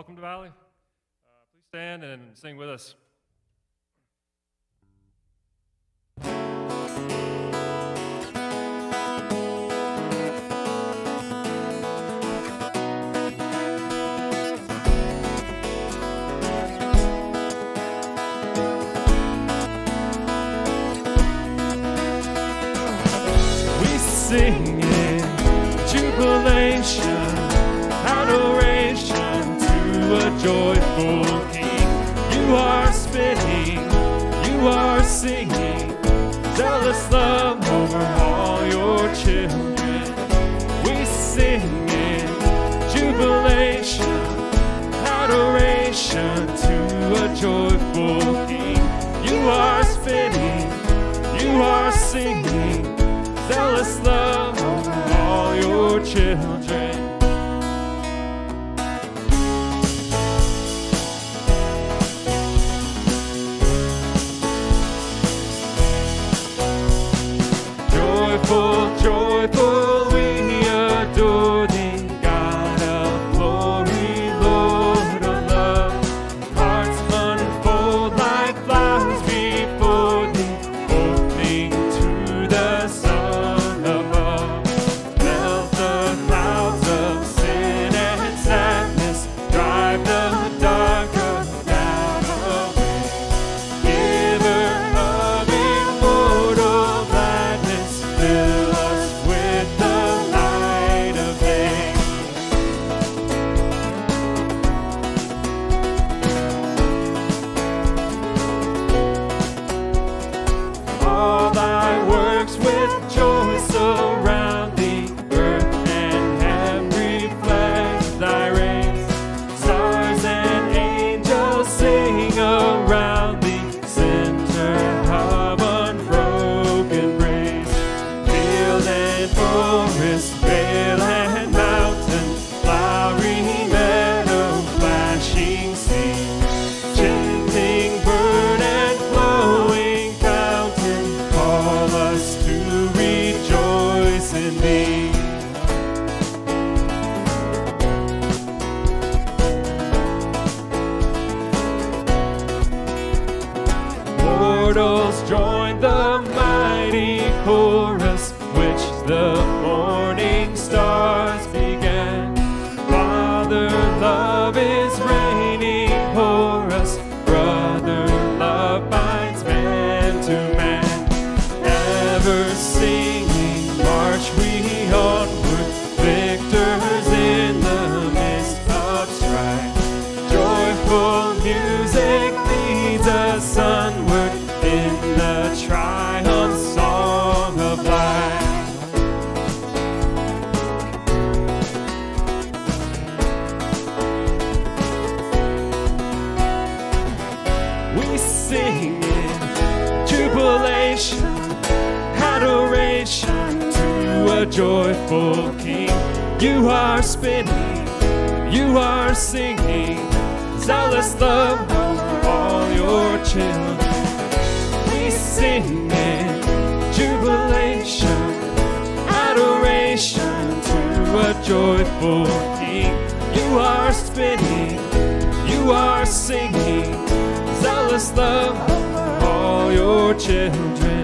Welcome to Valley. Please stand and sing with us. We sing in jubilation, adoration to a joyful King. You are spinning, you are singing, zealous love over all your children. We sing in jubilation, adoration to a joyful King. You are spinning, you are singing, zealous love over all your children. Joyful, joyful, we adore thee, God of glory, Lord of love. Hearts unfold like flowers before thee, opening to the sun above. Melt the clouds of sin and sadness, drive the darkness down away. Giver of immortal gladness, fill us with the light of day. All thy works with joy surround thee, earth and heaven reflect thy rays. Stars and angels sing around thee, center of unbroken praise. Field and forest, vale and mountain, flowery meadow, flashing sea, chanting bird and flowing fountain, call us to rejoice in thee. Mortals join the mighty chorus, which the morning stars began. Father, love is reigning o'er us, brother, love binds man to man. Ever singing, march we onward, victors in the midst of strife. Joyful music leads us onward in the triumph song of life. We sing in jubilation, adoration to a joyful King. You are spinning, you are singing, zealous love over all your children. We sing in jubilation, adoration to a joyful King. You are spinning, you are singing, zealous love over all your children.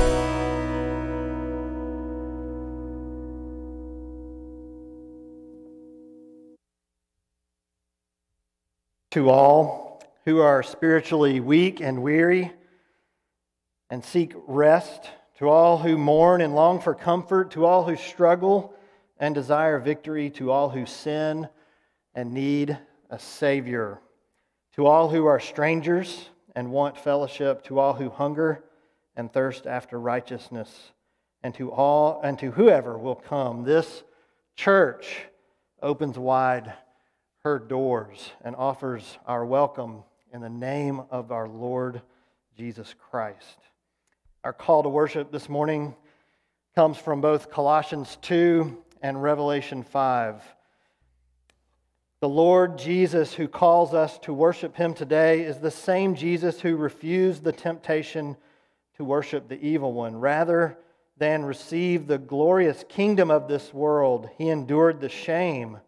To all who are spiritually weak and weary and seek rest, to all who mourn and long for comfort, to all who struggle and desire victory, to all who sin and need a Savior, to all who are strangers and want fellowship, to all who hunger and thirst after righteousness, and to whoever will come, this church opens wide her doors and offers our welcome in the name of our Lord Jesus Christ. Our call to worship this morning comes from both Colossians 2 and Revelation 5. The Lord Jesus who calls us to worship Him today is the same Jesus who refused the temptation to worship the evil one. Rather than receive the glorious kingdom of this world, He endured the shame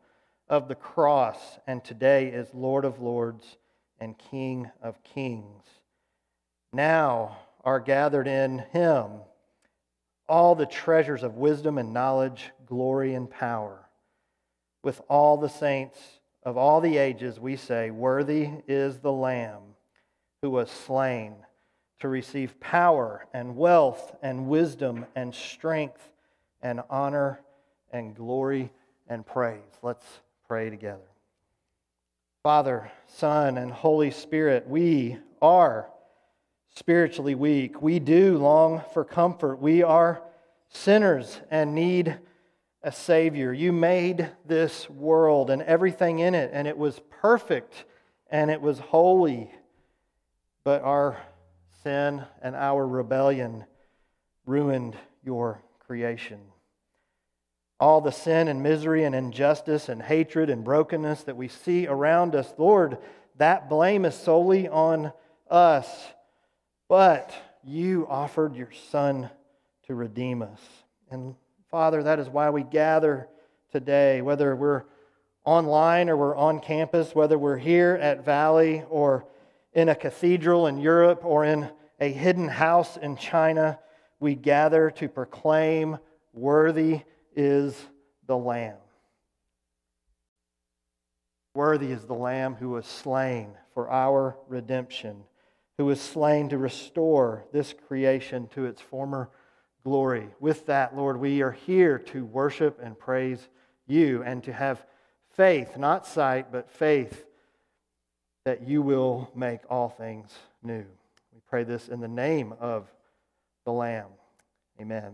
of the cross, and today is Lord of lords and King of kings. Now are gathered in him all the treasures of wisdom and knowledge, glory and power. With all the saints of all the ages we say, worthy is the Lamb who was slain to receive power and wealth and wisdom and strength and honor and glory and praise. Let's pray together. Father, Son, and Holy Spirit, we are spiritually weak. We do long for comfort. We are sinners and need a Savior. You made this world and everything in it, and it was perfect and it was holy. But our sin and our rebellion ruined your creation. All the sin and misery and injustice and hatred and brokenness that we see around us, Lord, that blame is solely on us. But you offered your Son to redeem us. And Father, that is why we gather today, whether we're online or we're on campus, whether we're here at Valley or in a cathedral in Europe or in a hidden house in China, we gather to proclaim, worthy is the Lamb. Worthy is the Lamb who was slain for our redemption, who was slain to restore this creation to its former glory. With that, Lord, we are here to worship and praise you and to have faith, not sight, but faith that you will make all things new. We pray this in the name of the Lamb. Amen.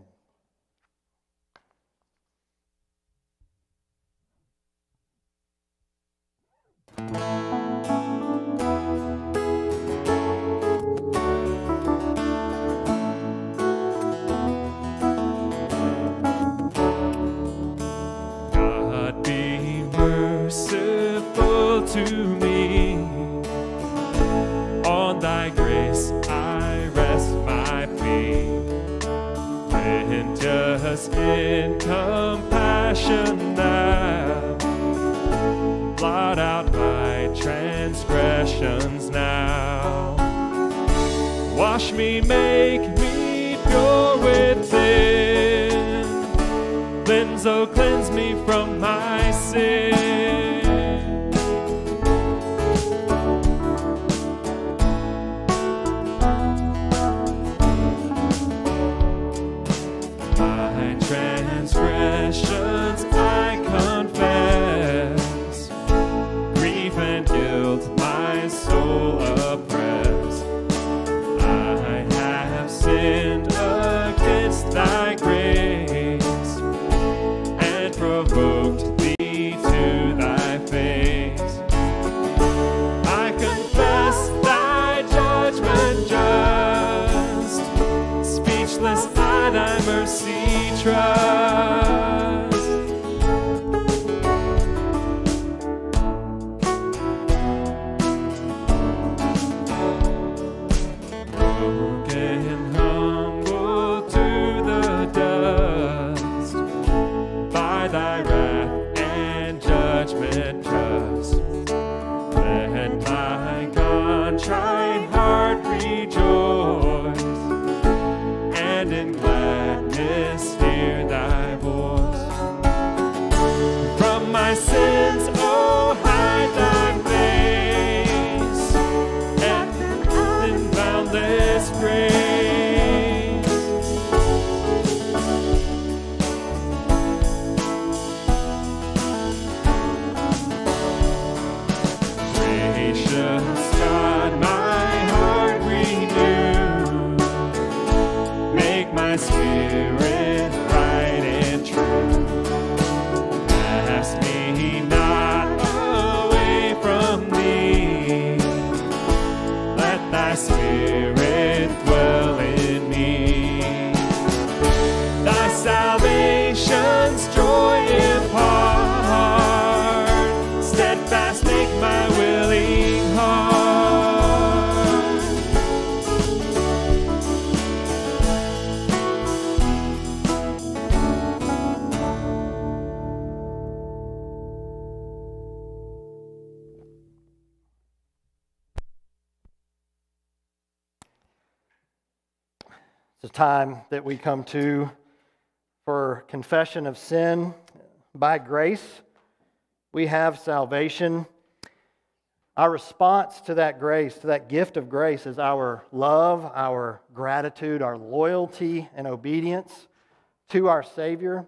God be merciful to me. On thy grace I rest my plea. Plenteous in compassion thou, blot out my transgressions now. Wash me, make me pure within. Cleanse, oh cleanse me from my sin. My transgressions I confess, grief and guilt my soul oppress. I have sinned against thy grace and provoked thee to thy face. I confess thy judgment just, speechless I thy mercy trust. Broken, humble to the dust, by thy wrath and judgment just. Let my contrite heart rejoice, and in gladness hear thy voice. From my sins, oh, hide thy face, and in boundless grace. Gracious God, my heart renew. Make my spirit right and true. Cast me not away from thee. Let thy spirit dwell in me. Thy salvation's joy impart. Steadfast make my willing heart. It's a time that we come to for confession of sin. By grace, we have salvation. Our response to that grace, to that gift of grace, is our love, our gratitude, our loyalty and obedience to our Savior.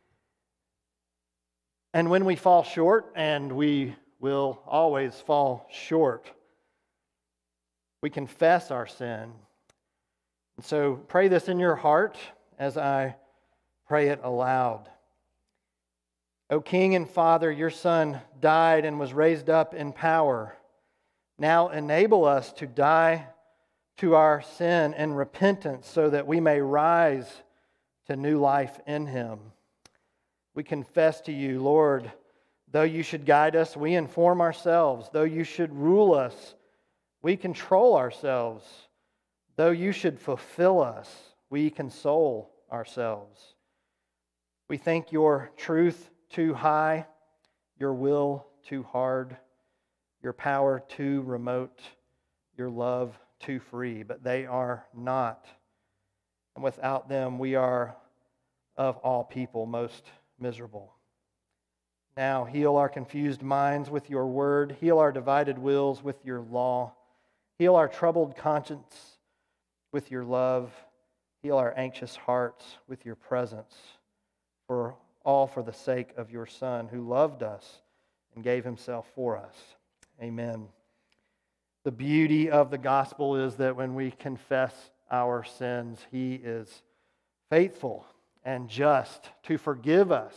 And when we fall short, and we will always fall short, we confess our sin. And so pray this in your heart as I pray it aloud. O King and Father, your Son died and was raised up in power. Now enable us to die to our sin and repentance so that we may rise to new life in Him. We confess to you, Lord, though you should guide us, we inform ourselves. Though you should rule us, we control ourselves. Though you should fulfill us, we console ourselves. We think your truth too high, your will too hard, your power too remote, your love too free, but they are not. And without them, we are of all people most miserable. Now heal our confused minds with your word. Heal our divided wills with your law. Heal our troubled conscience with your love. Heal our anxious hearts with your presence. All for the sake of your Son, who loved us and gave himself for us. Amen. The beauty of the gospel is that when we confess our sins, he is faithful and just to forgive us.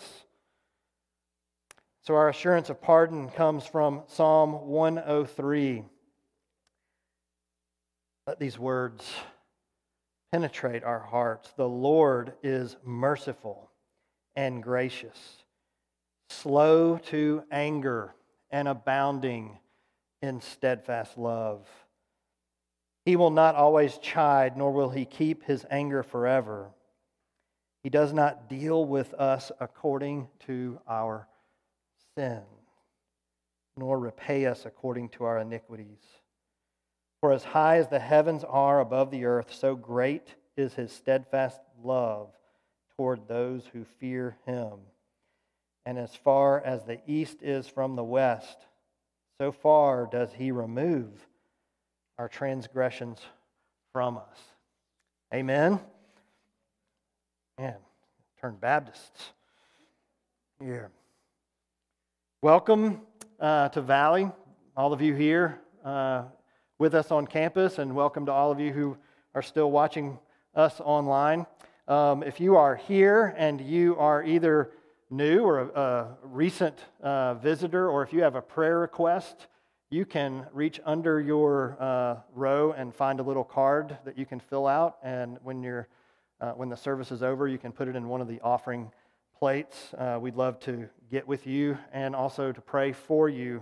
So our assurance of pardon comes from Psalm 103. Let these words penetrate our hearts. The Lord is merciful and gracious, slow to anger and abounding in steadfast love. He will not always chide, nor will he keep his anger forever. He does not deal with us according to our sin, nor repay us according to our iniquities. For as high as the heavens are above the earth, so great is his steadfast love toward those who fear him. And as far as the east is from the west, so far does he remove our transgressions from us. Amen? Man, turn Baptists here. Welcome to Valley, all of you here with us on campus, and welcome to all of you who are still watching us online. If you are here and you are either new or a recent visitor, or if you have a prayer request, you can reach under your row and find a little card that you can fill out, and when the service is over, you can put it in one of the offering plates. We'd love to get with you and also to pray for you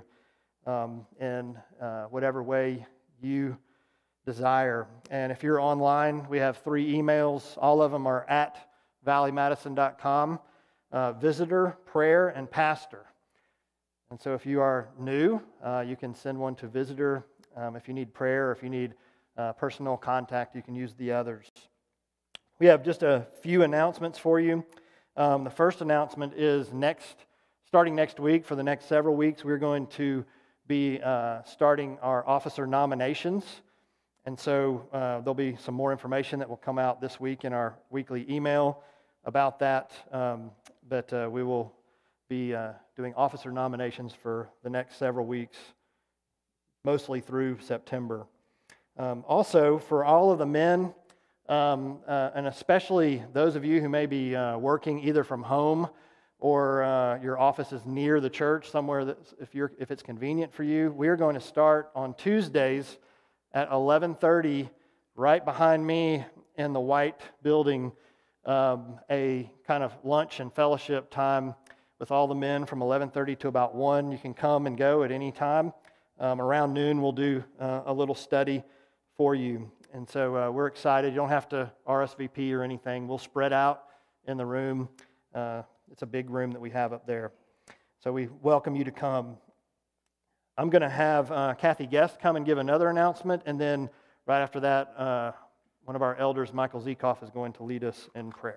in whatever way you desire. And if you're online, we have 3 emails. All of them are at valleymadison.com. Visitor, prayer, and pastor. And so if you are new, you can send one to visitor. If you need prayer or if you need personal contact, you can use the others. We have just a few announcements for you. The first announcement is starting next week, for the next several weeks, we're going to be starting our officer nominations. And so there'll be some more information that will come out this week in our weekly email about that. But we will be doing officer nominations for the next several weeks, mostly through September. Also, for all of the men, and especially those of you who may be working either from home or your office is near the church, somewhere that if it's convenient for you, we're going to start on Tuesdays at 11:30, right behind me in the white building, a kind of lunch and fellowship time with all the men from 11:30 to about 1. You can come and go at any time. Around noon, we'll do a little study for you. And so we're excited. You don't have to RSVP or anything. We'll spread out in the room. It's a big room that we have up there. So we welcome you to come. I'm going to have Kathy Guest come and give another announcement, and then right after that, one of our elders, Michael Zekoff, is going to lead us in prayer.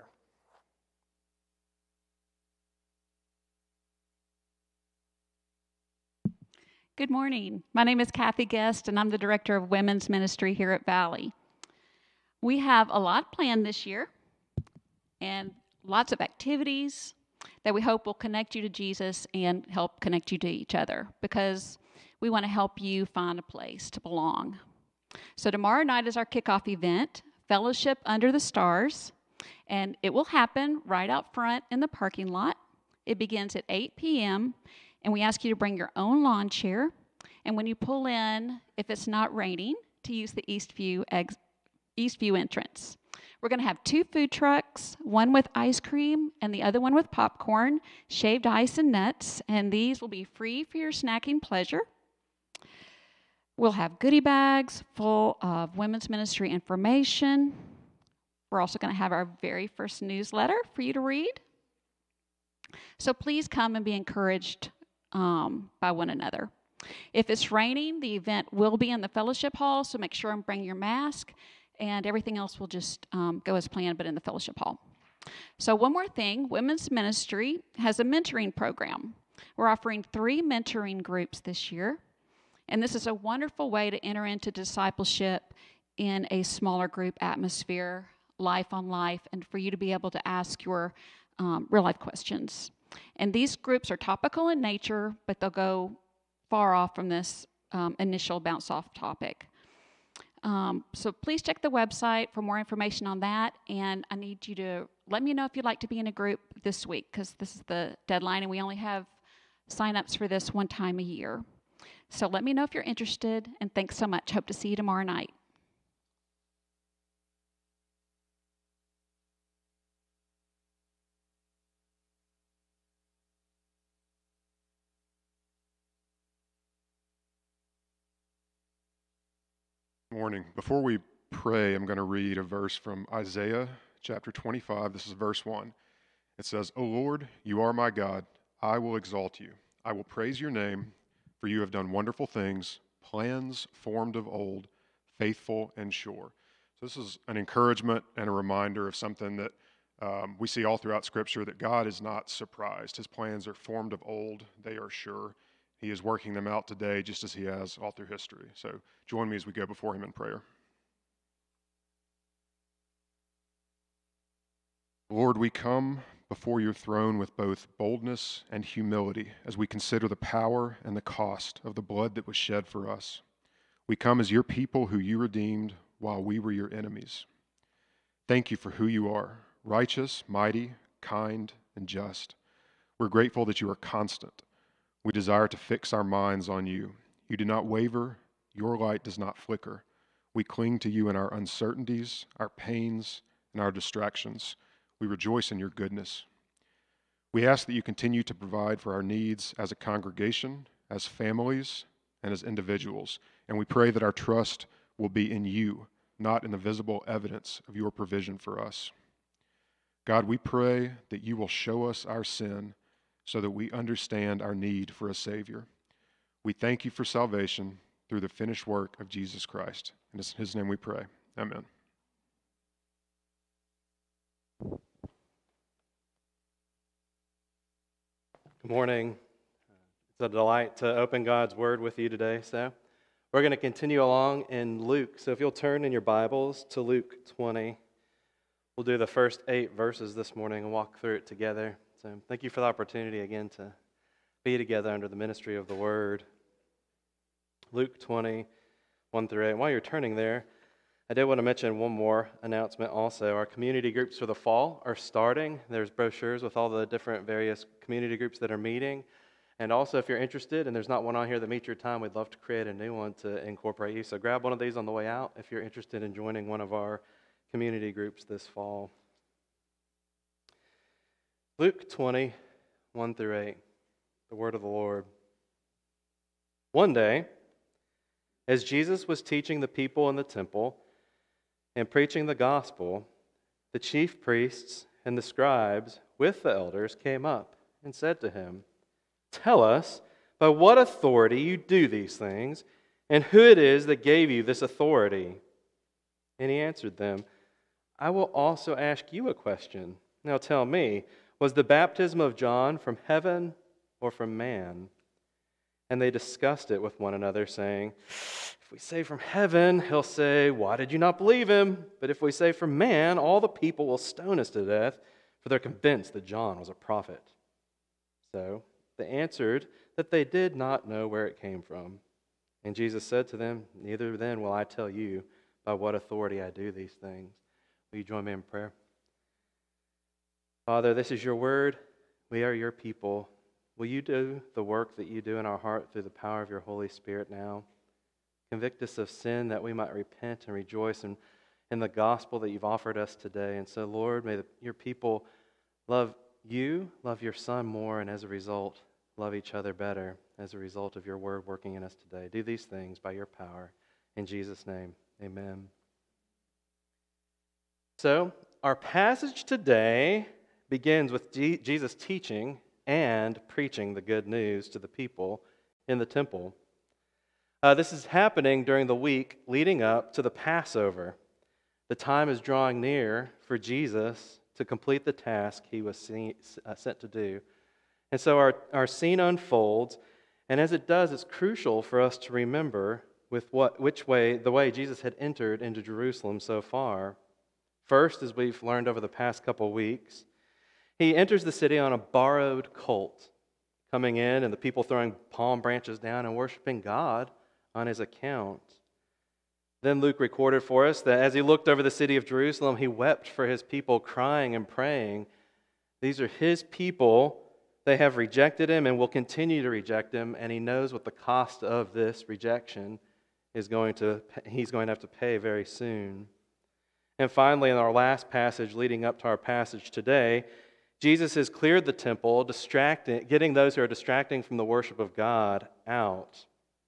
Good morning. My name is Kathy Guest, and I'm the Director of Women's Ministry here at Valley. We have a lot planned this year, and lots of activities that we hope will connect you to Jesus and help connect you to each other, because we want to help you find a place to belong. So tomorrow night is our kickoff event, Fellowship Under the Stars, and it will happen right out front in the parking lot. It begins at 8 p.m., and we ask you to bring your own lawn chair. And when you pull in, if it's not raining, to use the Eastview entrance. We're going to have 2 food trucks, one with ice cream and the other one with popcorn, shaved ice and nuts, and these will be free for your snacking pleasure. We'll have goodie bags full of women's ministry information. We're also going to have our very first newsletter for you to read. So please come and be encouraged by one another. If it's raining, the event will be in the fellowship hall, so make sure and bring your mask, and everything else will just go as planned, but in the fellowship hall. So one more thing, Women's Ministry has a mentoring program. We're offering 3 mentoring groups this year, and this is a wonderful way to enter into discipleship in a smaller group atmosphere, life on life, and for you to be able to ask your real-life questions. And these groups are topical in nature, but they'll go far off from this initial bounce-off topic. So please check the website for more information on that, and I need you to let me know if you'd like to be in a group this week, because this is the deadline, and we only have sign-ups for this one time a year. So let me know if you're interested, and thanks so much. Hope to see you tomorrow night. Morning. Before we pray, I'm going to read a verse from Isaiah chapter 25. This is verse 1. It says, "O Lord, you are my God. I will exalt you. I will praise your name, for you have done wonderful things, plans formed of old, faithful and sure." So this is an encouragement and a reminder of something that we see all throughout Scripture, that God is not surprised. His plans are formed of old. They are sure. He is working them out today just as he has all through history. So join me as we go before him in prayer. Lord, we come before your throne with both boldness and humility as we consider the power and the cost of the blood that was shed for us. We come as your people who you redeemed while we were your enemies. Thank you for who you are, righteous, mighty, kind, and just. We're grateful that you are constant. We desire to fix our minds on you. You do not waver. Your light does not flicker. We cling to you in our uncertainties, our pains, and our distractions. We rejoice in your goodness. We ask that you continue to provide for our needs as a congregation, as families, and as individuals. And we pray that our trust will be in you, not in the visible evidence of your provision for us. God, we pray that you will show us our sin so that we understand our need for a Savior. We thank you for salvation through the finished work of Jesus Christ. And it's in his name we pray. Amen. Good morning. It's a delight to open God's Word with you today. So we're going to continue along in Luke. So if you'll turn in your Bibles to Luke 20, we'll do the first 8 verses this morning and walk through it together. So thank you for the opportunity again to be together under the ministry of the Word. Luke 20, 1 through 8. While you're turning there, I did want to mention one more announcement also. Our community groups for the fall are starting. There's brochures with all the different various community groups that are meeting. And also, if you're interested and there's not one on here that meets your time, we'd love to create a new one to incorporate you. So grab one of these on the way out if you're interested in joining one of our community groups this fall. Luke 20, 1 through 8, the word of the Lord. One day, as Jesus was teaching the people in the temple and preaching the gospel, the chief priests and the scribes with the elders came up and said to him, "Tell us by what authority you do these things, and who it is that gave you this authority." And he answered them, I will also ask you a question. Now tell me, was the baptism of John from heaven or from man? And they discussed it with one another, saying, if we say from heaven, he'll say, why did you not believe him? But if we say from man, all the people will stone us to death, for they're convinced that John was a prophet. So they answered that they did not know where it came from. And Jesus said to them, neither then will I tell you by what authority I do these things. Will you join me in prayer? Father, this is your word. We are your people. Will you do the work that you do in our heart through the power of your Holy Spirit now? Convict us of sin that we might repent and rejoice in the gospel that you've offered us today. And so, Lord, may your people love you, love your Son more, and as a result, love each other better as a result of your word working in us today. Do these things by your power. In Jesus' name, amen. So, our passage today begins with Jesus teaching and preaching the good news to the people in the temple. This is happening during the week leading up to the Passover. The time is drawing near for Jesus to complete the task he was sent to do. And so our scene unfolds, and as it does, it's crucial for us to remember the way Jesus had entered into Jerusalem so far. First, as we've learned over the past couple weeks, he enters the city on a borrowed colt, coming in and the people throwing palm branches down and worshiping God on his account. Then Luke recorded for us that as he looked over the city of Jerusalem, he wept for his people, crying and praying. These are his people. They have rejected him and will continue to reject him, and he knows what the cost of this rejection he's going to have to pay very soon. And finally, in our last passage leading up to our passage today, Jesus has cleared the temple, getting those who are distracting from the worship of God out.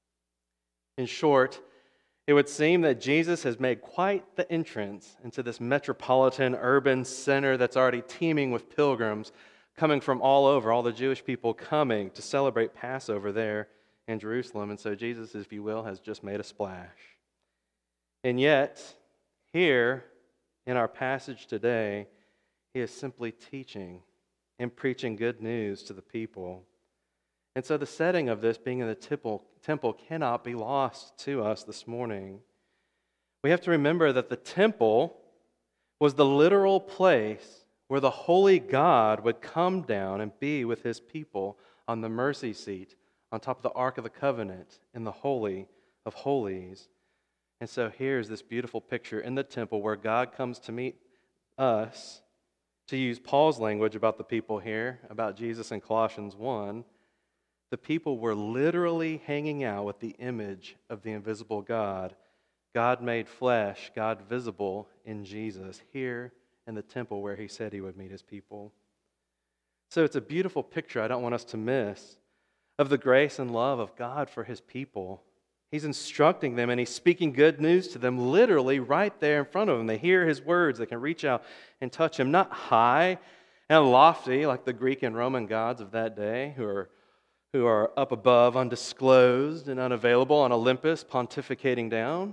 In short, it would seem that Jesus has made quite the entrance into this metropolitan urban center that's already teeming with pilgrims coming from all over, all the Jewish people coming to celebrate Passover there in Jerusalem. And so Jesus, if you will, has just made a splash. And yet, here in our passage today, he is simply teaching and preaching good news to the people. And so the setting of this being in the temple cannot be lost to us this morning. We have to remember that the temple was the literal place where the holy God would come down and be with his people on the mercy seat, on top of the Ark of the Covenant, in the Holy of Holies. And so here's this beautiful picture in the temple where God comes to meet us. To use Paul's language about the people here, about Jesus in Colossians 1, the people were literally hanging out with the image of the invisible God, God made flesh, God visible in Jesus, here in the temple where he said he would meet his people. So it's a beautiful picture I don't want us to miss of the grace and love of God for his people. He's instructing them and he's speaking good news to them literally right there in front of them. They hear his words. They can reach out and touch him, not high and lofty like the Greek and Roman gods of that day who are up above, undisclosed and unavailable on Olympus, pontificating down,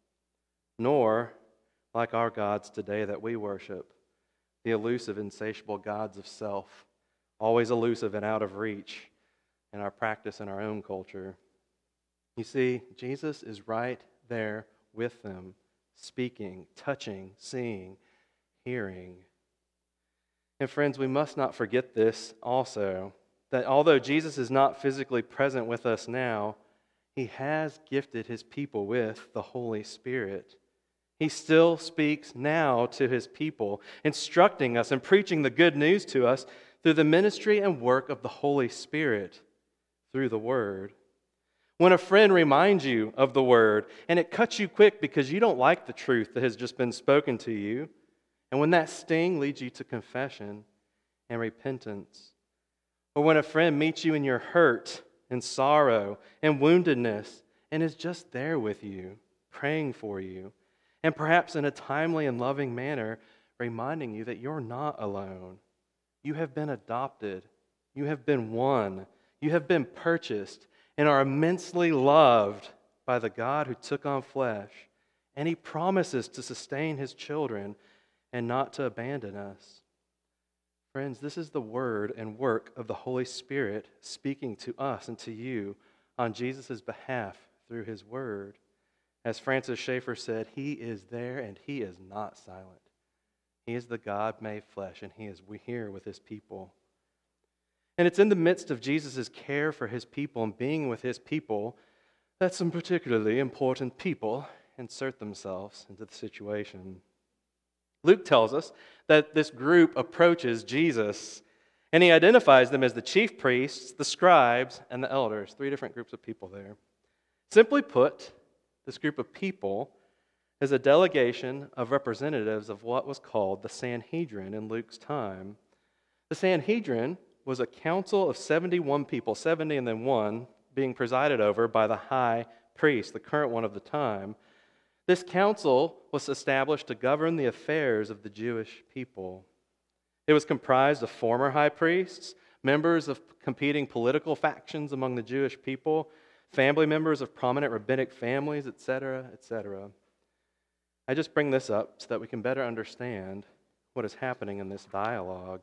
nor like our gods today that we worship, the elusive, insatiable gods of self, always elusive and out of reach in our practice in our own culture. You see, Jesus is right there with them, speaking, touching, seeing, hearing. And friends, we must not forget this also, that although Jesus is not physically present with us now, he has gifted his people with the Holy Spirit. He still speaks now to his people, instructing us and preaching the good news to us through the ministry and work of the Holy Spirit, through the Word. When a friend reminds you of the Word, and it cuts you quick because you don't like the truth that has just been spoken to you, and when that sting leads you to confession and repentance, or when a friend meets you in your hurt and sorrow and woundedness and is just there with you, praying for you, and perhaps in a timely and loving manner, reminding you that you're not alone. You have been adopted. You have been won. You have been purchased and are immensely loved by the God who took on flesh and He promises to sustain His children and not to abandon us. Friends, this is the word and work of the Holy Spirit speaking to us and to you on Jesus' behalf through His word. As Francis Schaeffer said, He is there and He is not silent. He is the God made flesh, and He is here with His people. And it's in the midst of Jesus' care for His people and being with His people that some particularly important people insert themselves into the situation. Luke tells us that this group approaches Jesus, and he identifies them as the chief priests, the scribes, and the elders. 3 different groups of people there. Simply put, this group of people is a delegation of representatives of what was called the Sanhedrin in Luke's time. The Sanhedrin was a council of 71 people, 70 and then 1, being presided over by the high priest, the current one of the time. This council was established to govern the affairs of the Jewish people. It was comprised of former high priests, members of competing political factions among the Jewish people, family members of prominent rabbinic families, etc., etc. I just bring this up so that we can better understand what is happening in this dialogue.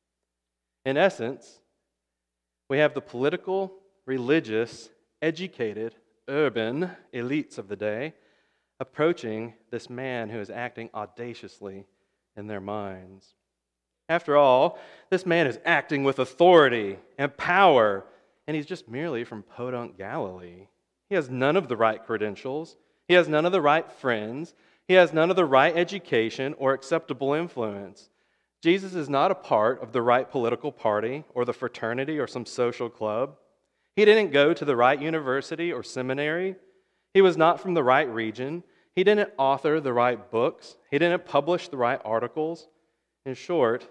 In essence, we have the political, religious, educated, urban elites of the day approaching this man who is acting audaciously in their minds. After all, this man is acting with authority and power, and he's just merely from Podunk, Galilee. He has none of the right credentials. He has none of the right friends. He has none of the right education or acceptable influence. Jesus is not a part of the right political party or the fraternity or some social club. He didn't go to the right university or seminary. He was not from the right region. He didn't author the right books. He didn't publish the right articles. In short,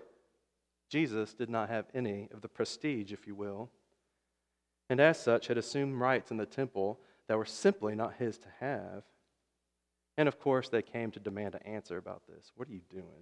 Jesus did not have any of the prestige, if you will, and as such had assumed rights in the temple that were simply not his to have. And of course, they came to demand an answer about this. What are you doing?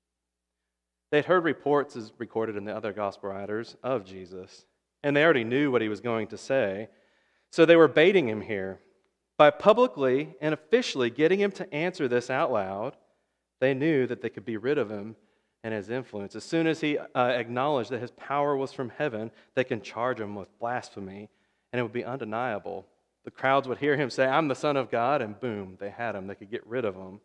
They'd heard reports, as recorded in the other gospel writers, of Jesus, and they already knew what he was going to say, so they were baiting him here. By publicly and officially getting him to answer this out loud, they knew that they could be rid of him and his influence. As soon as he acknowledged that his power was from heaven, they can charge him with blasphemy, and it would be undeniable. The crowds would hear him say, "I'm the Son of God," and boom, they had him. They could get rid of him.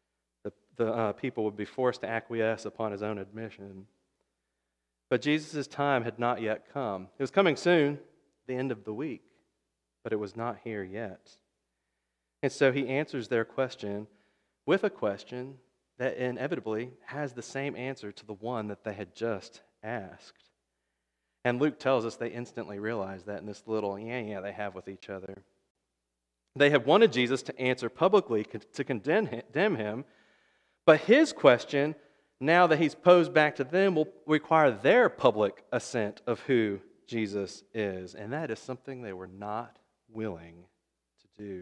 The people would be forced to acquiesce upon his own admission. But Jesus' time had not yet come. It was coming soon, the end of the week, but it was not here yet. And so he answers their question with a question that inevitably has the same answer to the one that they had just asked. And Luke tells us they instantly realized that in this little yeah they have with each other. They had wanted Jesus to answer publicly to condemn him, but his question, now that he's posed back to them, will require their public assent of who Jesus is. And that is something they were not willing to do.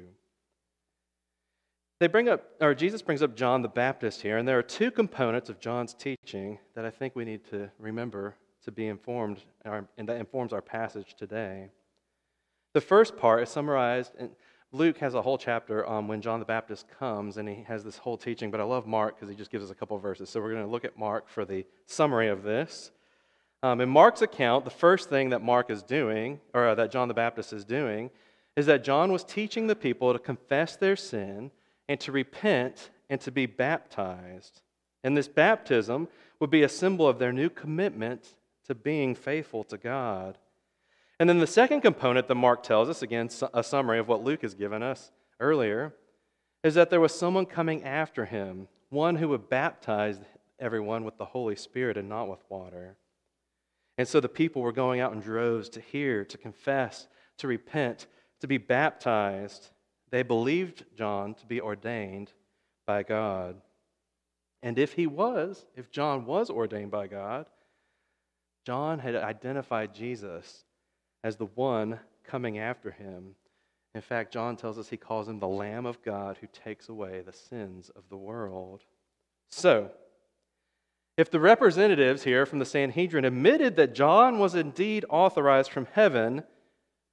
Jesus brings up John the Baptist here, and there are 2 components of John's teaching that I think we need to remember to be informed, and that informs our passage today. The first part is summarized, and Luke has a whole chapter on when John the Baptist comes, and he has this whole teaching, but I love Mark because he just gives us a couple of verses. So we're going to look at Mark for the summary of this. In Mark's account, the first thing that Mark is doing, or that John the Baptist is doing, is that John was teaching the people to confess their sin and to repent and to be baptized. And this baptism would be a symbol of their new commitment to being faithful to God. And then the second component that Mark tells us, again, a summary of what Luke has given us earlier, is that there was someone coming after him, one who would baptize everyone with the Holy Spirit and not with water. And so the people were going out in droves to hear, to confess, to repent, to be baptized. They believed John to be ordained by God. And if John was ordained by God, John had identified Jesus as the one coming after him. In fact, John tells us he calls him the Lamb of God who takes away the sins of the world. So, if the representatives here from the Sanhedrin admitted that John was indeed authorized from heaven,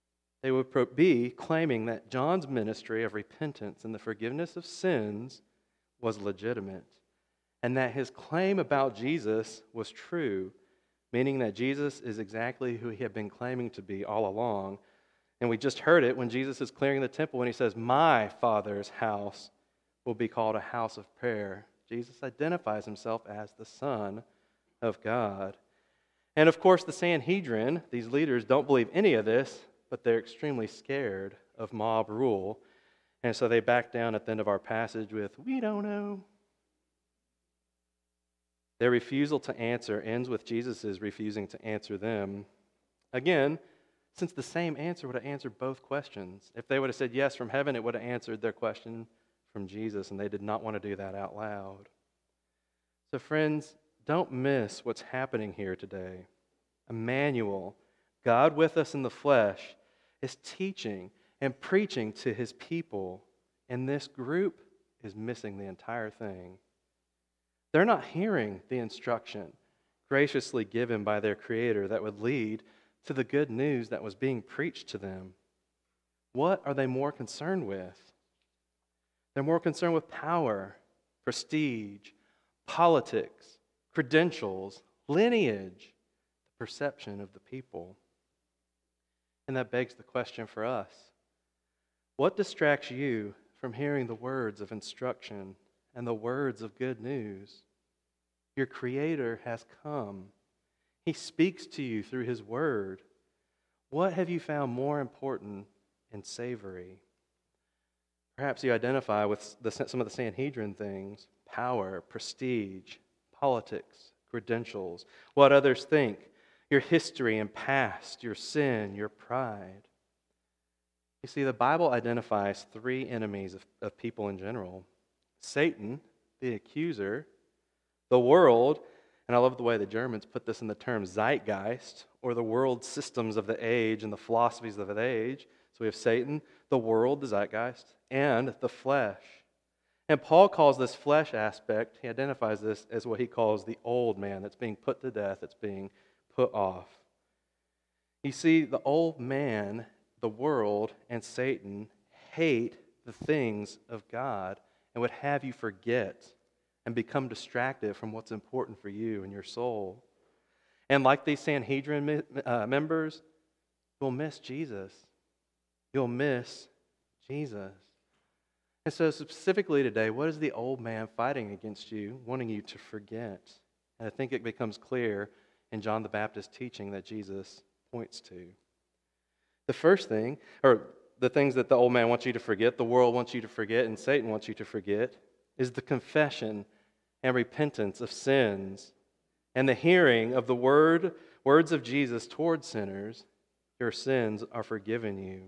they would be claiming that John's ministry of repentance and the forgiveness of sins was legitimate, and that his claim about Jesus was true, meaning that Jesus is exactly who he had been claiming to be all along. And we just heard it when Jesus is clearing the temple when he says, "My Father's house will be called a house of prayer." Jesus identifies himself as the Son of God. And of course, the Sanhedrin, these leaders, don't believe any of this, but they're extremely scared of mob rule. And so they back down at the end of our passage with, "We don't know." Their refusal to answer ends with Jesus' refusing to answer them. Again, since the same answer would have answered both questions. If they would have said yes from heaven, it would have answered their question from Jesus, and they did not want to do that out loud. So friends, don't miss what's happening here today. Emmanuel, God with us in the flesh, is teaching and preaching to his people, and this group is missing the entire thing. They're not hearing the instruction graciously given by their Creator that would lead to the good news that was being preached to them. What are they more concerned with? They're more concerned with power, prestige, politics, credentials, lineage, the perception of the people. And that begs the question for us. What distracts you from hearing the words of instruction and the words of good news? Your Creator has come. He speaks to you through His Word. What have you found more important and savory? Perhaps you identify with some of the Sanhedrin things: power, prestige, politics, credentials, what others think, your history and past, your sin, your pride. You see, the Bible identifies three enemies of people in general: Satan, the accuser; the world, and I love the way the Germans put this in the term Zeitgeist, or the world systems of the age and the philosophies of the age. So we have Satan, the world, the Zeitgeist, and the flesh. And Paul calls this flesh aspect, he identifies this as what he calls the old man that's being put to death, that's being put off. You see, the old man, the world, and Satan hate the things of God and would have you forget and become distracted from what's important for you and your soul. And like these Sanhedrin members, you'll miss Jesus. You'll miss Jesus. And so specifically today, what is the old man fighting against you, wanting you to forget? And I think it becomes clear in John the Baptist's teaching that Jesus points to. The first thing, or the things that the old man wants you to forget, the world wants you to forget, and Satan wants you to forget, is the confession and repentance of sins and the hearing of the words of Jesus toward sinners. Your sins are forgiven you.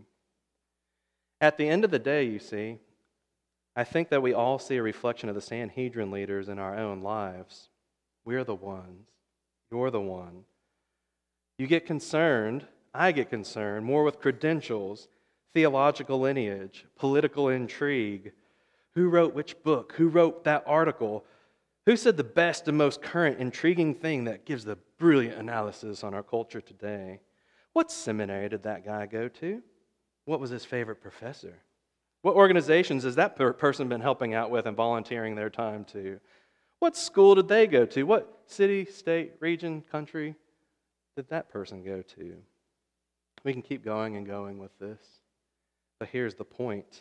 At the end of the day, you see, I think that we all see a reflection of the Sanhedrin leaders in our own lives. We're the ones. You're the one. You get concerned, I get concerned, more with credentials, theological lineage, political intrigue. Who wrote which book? Who wrote that article? Who said the best and most current, intriguing thing that gives the brilliant analysis on our culture today? What seminary did that guy go to? What was his favorite professor? What organizations has that person been helping out with and volunteering their time to? What school did they go to? What city, state, region, country did that person go to? We can keep going and going with this, but here's the point.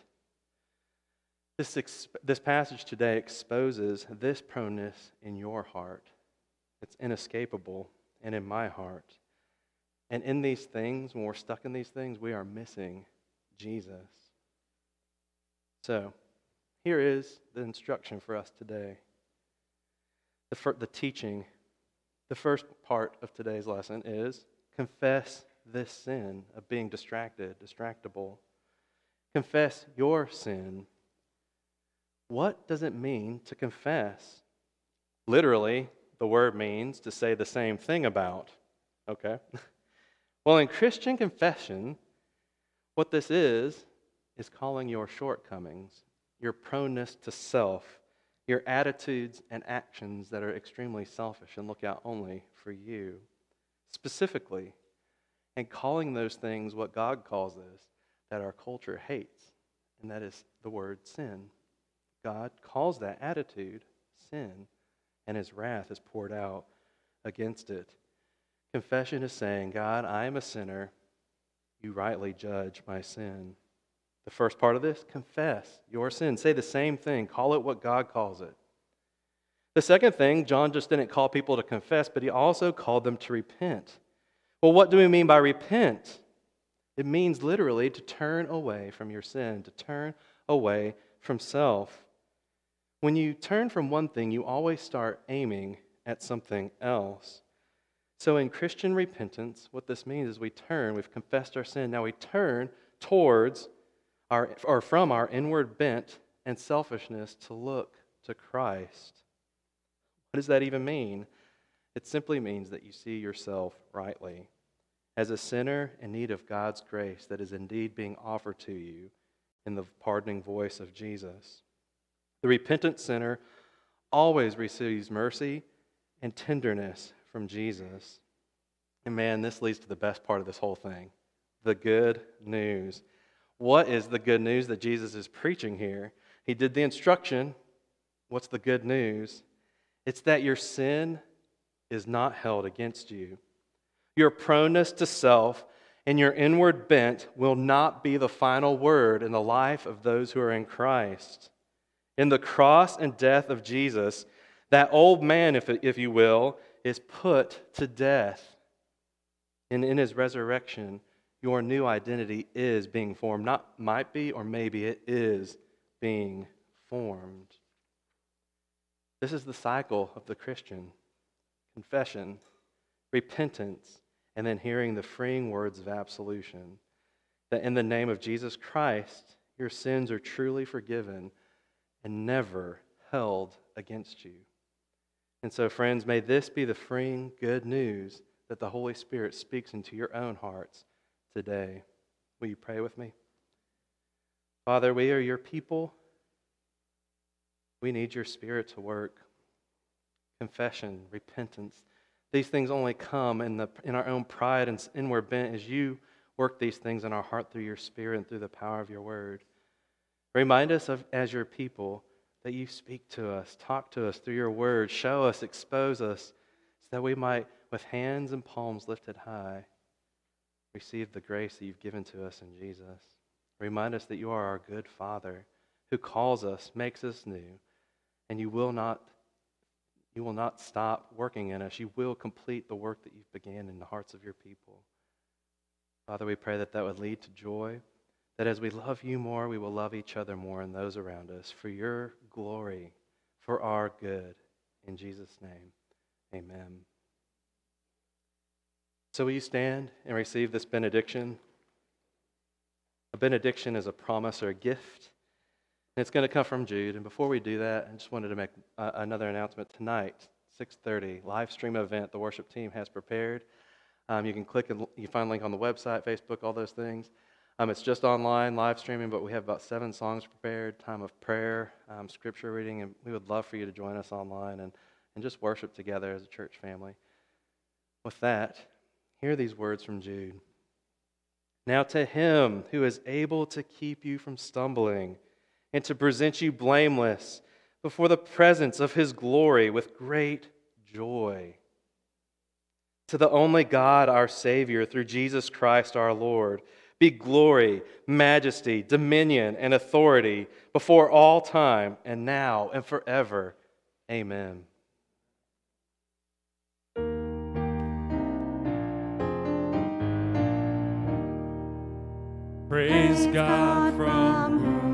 This passage today exposes this proneness in your heart. It's inescapable, and in my heart. And in these things, when we're stuck in these things, we are missing Jesus. So, here is the instruction for us today. The teaching, the first part of today's lesson is confess this sin of being distracted, distractible. Confess your sin. What does it mean to confess? Literally, the word means to say the same thing about. Okay? Well, in Christian confession, what this is calling your shortcomings, your proneness to self, your attitudes and actions that are extremely selfish and look out only for you. Specifically, and calling those things what God calls us, that our culture hates, and that is the word sin. God calls that attitude sin, and his wrath is poured out against it. Confession is saying, God, I am a sinner. You rightly judge my sin. The first part of this, confess your sin. Say the same thing. Call it what God calls it. The second thing, John just didn't call people to confess, but he also called them to repent. Well, what do we mean by repent? It means literally to turn away from your sin, to turn away from self. When you turn from one thing, you always start aiming at something else. So in Christian repentance, what this means is we've confessed our sin, now we turn towards from our inward bent and selfishness to look to Christ. What does that even mean? It simply means that you see yourself rightly as a sinner in need of God's grace that is indeed being offered to you in the pardoning voice of Jesus. The repentant sinner always receives mercy and tenderness from Jesus. And man, this leads to the best part of this whole thing, the good news. What is the good news that Jesus is preaching here? He did the instruction. What's the good news? It's that your sin is not held against you. Your proneness to self and your inward bent will not be the final word in the life of those who are in Christ. In the cross and death of Jesus, that old man, if you will, is put to death. And in his resurrection, your new identity is being formed. Not might be or maybe, it is being formed. This is the cycle of the Christian. Confession, repentance, and then hearing the freeing words of absolution. That in the name of Jesus Christ, your sins are truly forgiven and never held against you. And so, friends, may this be the freeing good news that the Holy Spirit speaks into your own hearts today. Will you pray with me? Father, we are your people. We need your Spirit to work. Confession, repentance. These things only come in our own pride and inward bent as you work these things in our heart through your Spirit and through the power of your word. Remind us as your people that you speak to us, talk to us through your word, show us, expose us, so that we might, with hands and palms lifted high, receive the grace that you've given to us in Jesus. Remind us that you are our good Father who calls us, makes us new, and you will not stop working in us. You will complete the work that you've began in the hearts of your people. Father, we pray that would lead to joy, that as we love you more, we will love each other more and those around us for your glory, for our good. In Jesus' name, amen. So will you stand and receive this benediction? A benediction is a promise or a gift. And it's going to come from Jude. And before we do that, I just wanted to make another announcement tonight, 6:30, live stream event the worship team has prepared. You can click and you find a link on the website, Facebook, all those things. It's just online, live streaming, but we have about 7 songs prepared, time of prayer, scripture reading, and we would love for you to join us online and just worship together as a church family. With that, hear these words from Jude. Now to him who is able to keep you from stumbling and to present you blameless before the presence of his glory with great joy. To the only God, our Savior, through Jesus Christ our Lord, be glory, majesty, dominion, and authority before all time, and now and forever. Amen. Praise God from whom